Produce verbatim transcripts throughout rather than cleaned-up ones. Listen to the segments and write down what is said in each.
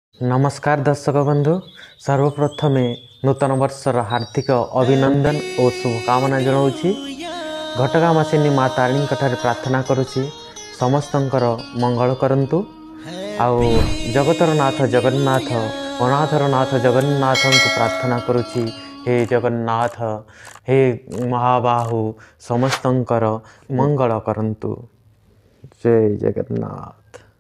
नमस्कार दर्शक बंधु, सर्वप्रथमे नूतन वर्षर हार्दिक अभिनंदन और शुभकामना जनाऊँगी। घटगा मासिनी माँ तारिणी ठारे प्रार्थना करुच्ची समस्तंकर मंगल करंतु। आउ जगतर नाथ जगन्नाथ अनाथर नाथ जगन्नाथ को प्रार्थना करुच्ची, हे जगन्नाथ हे महाबाहु समस्तंकर मंगल करंतु। जय जगन्नाथ।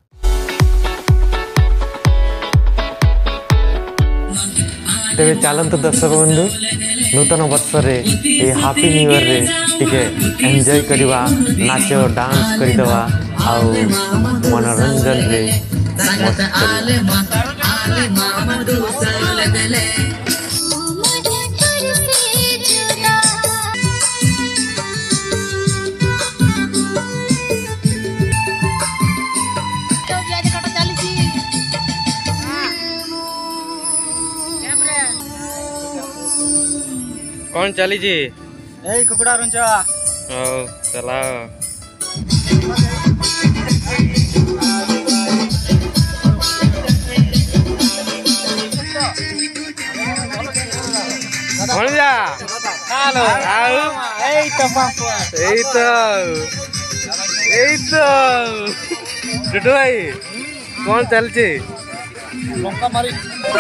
तेरे चलतु दर्शक बंधु, नूतन वर्ष रे ये हैप्पी न्यू ईयर रे टिके एंजॉय करवा, नाच डांस करदवा आउ मनोरंजन रे मस्त कौन चली जी ए कुकुड़ा रुंचा ओ चला कौन जा हेलो आओ ए तो एई तो एई तो टुटू भाई कौन चलची लंका मारी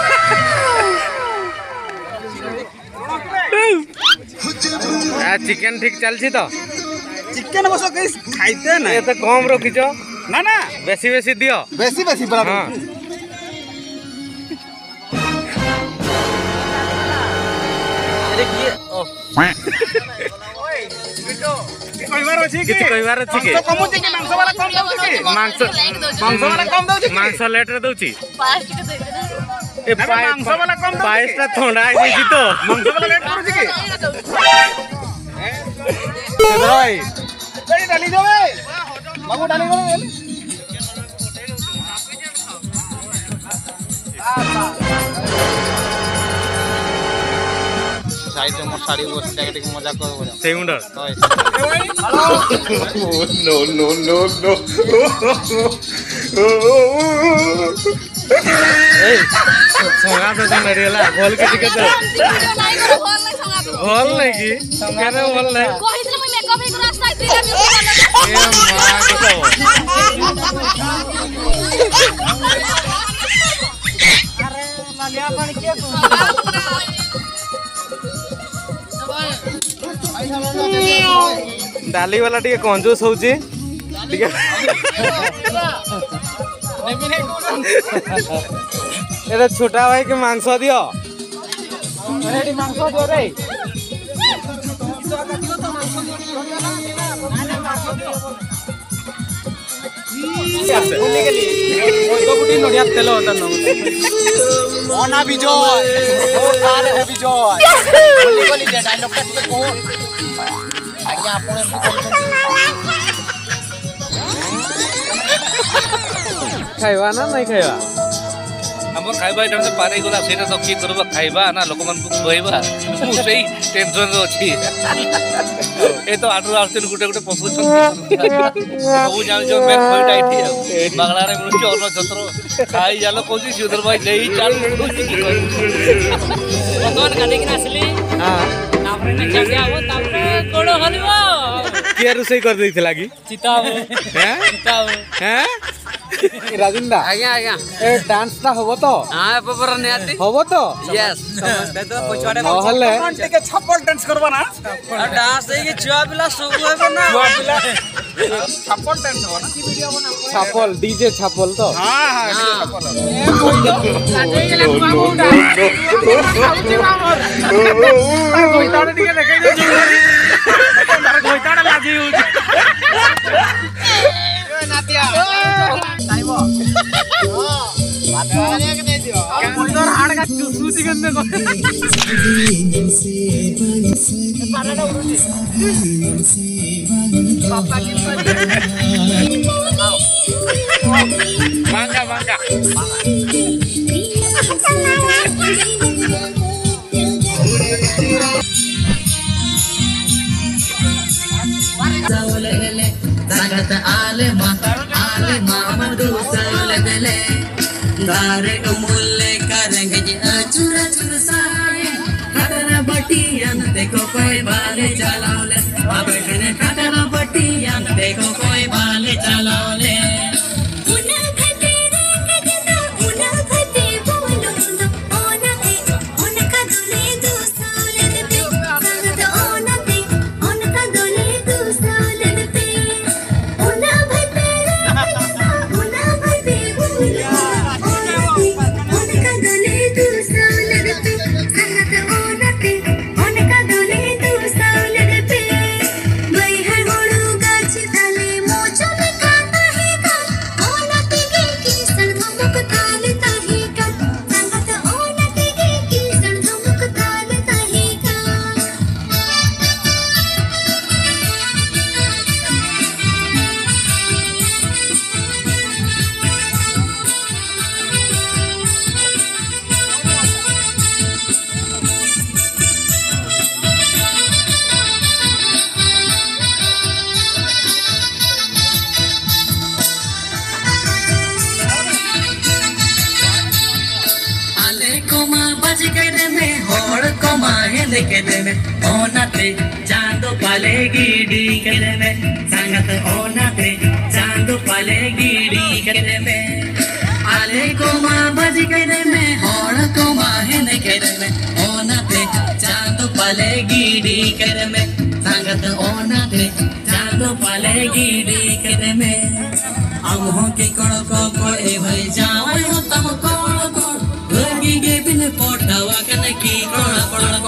चिकेन ठीक चलची तो चिकन बस कई खाइते ना ये तो कम रखिच ना ना बेसी बेसी दियो बेसी बेसी बराबर हाँ। अरे किए ओ कहिबार अछि किछ कहिबार अछि के कम अछि कि मांस वाला कम दउछि कि मांस मांस वाला कम दउछि मांस लेट रे दउछि पाँच टिके दे दे ए मांस वाला कम दउछि पाइस ता ठंडा आ गई तो मांस वाला लेट करूछि कि भाई ए डाली दो ए बाबू डाली दो साइड में मोर साड़ी बस टाके मजा कर से मुंडर नो नो नो नो ए संगा तो जन रेला बोल के टिके तो बोल नहीं की केने बोल नहीं कहितले मैं मेकअप हे रास्ता इतने ए मां के अरे लालिया पानी के डाली वाला टिके कंजूस होची टिके एरे छोटा भाई के मांस दियो रेडी मांस दो रे नड़िया तेल अना विजय विजय आज्ञा खाइबा ना नहीं खाइबा हम खाइबा एटा से पारे गला सेटा तो की करबा खाइबा ना लोक मन को खोइबा मु सेही टेंशन रो छी ए तो आटू आस्ते गुटे गुटे पसु छन सब जान जो मैं खोइटा इठी बागला रे मुछ और जतरो खाई जालो कोजी सुधर भाई लेई चाल कोजी की भगवान खाने की असली हां तापरे ने चल जाओ तापरे कोड़ो हलवा के रुसई कर देई थला की चिताव हैं चिताव हैं राजिंदा आज्ञा आज्ञा ए डांस ना होबो तो हां पेपर ने आती होबो तो यस दे तो पछवाड़े नहले टिके छप्पल डांस करबा ना और डांस है कि छुआ पिला सब हेबे ना छप्पल डांस हो ना की वीडियो बना छापल डीजे छापल तो हां हां काटे गेले बाबूडा गोइताड़े टिके देखे जे तार गोइताड़े लागी हो नातिया साइबो हां बात के दे दियो मुंडर हाड़ का चुसू चिकन में पाराडा उड़ुची पापा की मांगा मांगा अंधारे उमुले करेंगे जी अचूर अचूर साए खतरा बटियान देखो कोई बाले चलाओ ले अब कने खतरा बटियान देखो कोई बाले चलाओ ले ओनाते चांदो पाले गिड़ी करे में संगत ओनाते चांदो पाले गिड़ी करे में आले को माँ बज करे में होड़ को माँ है करे में ओनाते चांदो पाले गिड़ी करे में संगत ओनाते चांदो पाले गिड़ी करे में हम हो के कड़ो को को ए भाई जाओ हो तब कोड़ कोड़ लगी के बिन पोटावा कने की कोड़ कोड़